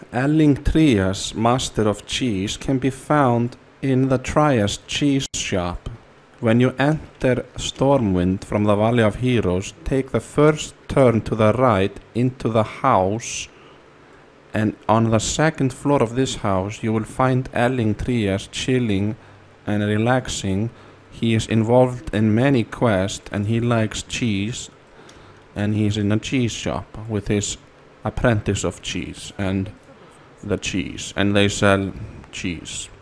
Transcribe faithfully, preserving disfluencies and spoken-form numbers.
Erling Trias, master of cheese, can be found in the Trias cheese shop. When you enter Stormwind from the Valley of Heroes, take the first turn to the right into the house, and on the second floor of this house you will find Erling Trias chilling and relaxing. He is involved in many quests and he likes cheese, and he's in a cheese shop with his apprentice of cheese and the cheese, and they sell cheese.